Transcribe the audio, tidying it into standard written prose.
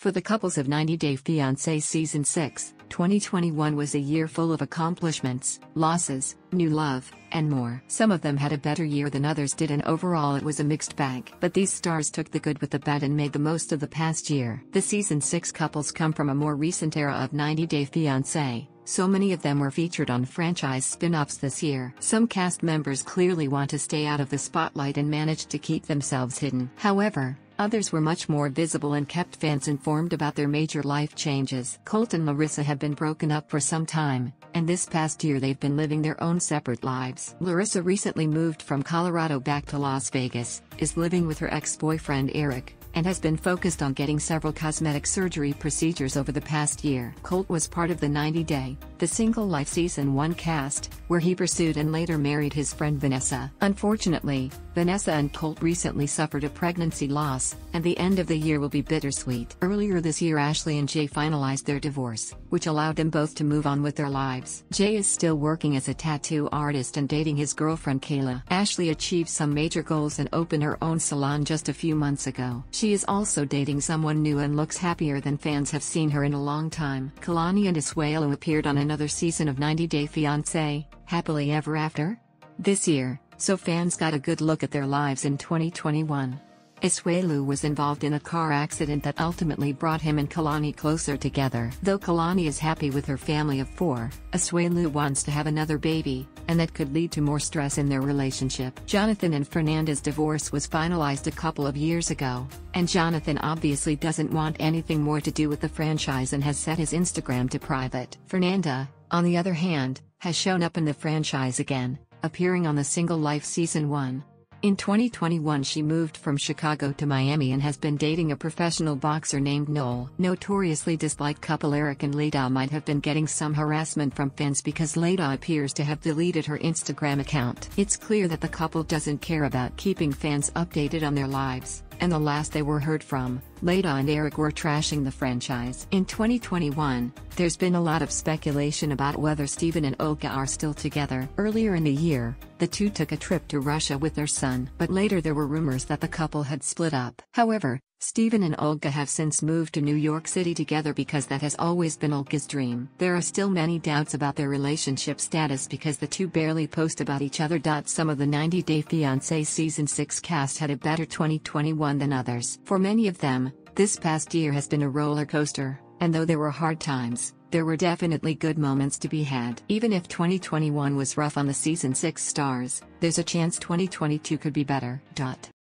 For the couples of 90 Day Fiancé Season 6, 2021 was a year full of accomplishments, losses, new love, and more. Some of them had a better year than others did, and overall it was a mixed bag. But these stars took the good with the bad and made the most of the past year. The Season 6 couples come from a more recent era of 90 Day Fiancé, so many of them were featured on franchise spin-offs this year. Some cast members clearly want to stay out of the spotlight and managed to keep themselves hidden. However, others were much more visible and kept fans informed about their major life changes. Colt and Larissa have been broken up for some time, and this past year they've been living their own separate lives. Larissa recently moved from Colorado back to Las Vegas, is living with her ex-boyfriend Eric, and has been focused on getting several cosmetic surgery procedures over the past year. Colt was part of the 90 Day, The Single Life Season 1 cast, where he pursued and later married his friend Vanessa. Unfortunately, Vanessa and Colt recently suffered a pregnancy loss, and the end of the year will be bittersweet. Earlier this year, Ashley and Jay finalized their divorce, which allowed them both to move on with their lives. Jay is still working as a tattoo artist and dating his girlfriend Kayla. Ashley achieved some major goals and opened her own salon just a few months ago. She is also dating someone new and looks happier than fans have seen her in a long time. Kalani and Asuelu appeared on another season of 90 Day Fiancé, Happily Ever After, this year, so fans got a good look at their lives in 2021. Asuelu was involved in a car accident that ultimately brought him and Kalani closer together. Though Kalani is happy with her family of 4, Asuelu wants to have another baby, and that could lead to more stress in their relationship. Jonathan and Fernanda's divorce was finalized a couple of years ago, and Jonathan obviously doesn't want anything more to do with the franchise and has set his Instagram to private. Fernanda, on the other hand, has shown up in the franchise again, appearing on The Single Life Season 1. In 2021 she moved from Chicago to Miami and has been dating a professional boxer named Noel. Notoriously disliked couple Eric and Leda might have been getting some harassment from fans because Leda appears to have deleted her Instagram account. It's clear that the couple doesn't care about keeping fans updated on their lives, and the last they were heard from, Leda and Eric were trashing the franchise. In 2021, there's been a lot of speculation about whether Steven and Olga are still together. Earlier in the year, the two took a trip to Russia with their son, but later there were rumors that the couple had split up. However, Steven and Olga have since moved to New York City together because that has always been Olga's dream. There are still many doubts about their relationship status because the two barely post about each other. Some of the 90 Day Fiancé Season 6 cast had a better 2021 than others. For many of them, this past year has been a roller coaster, and though there were hard times, there were definitely good moments to be had. Even if 2021 was rough on the Season 6 stars, there's a chance 2022 could be better.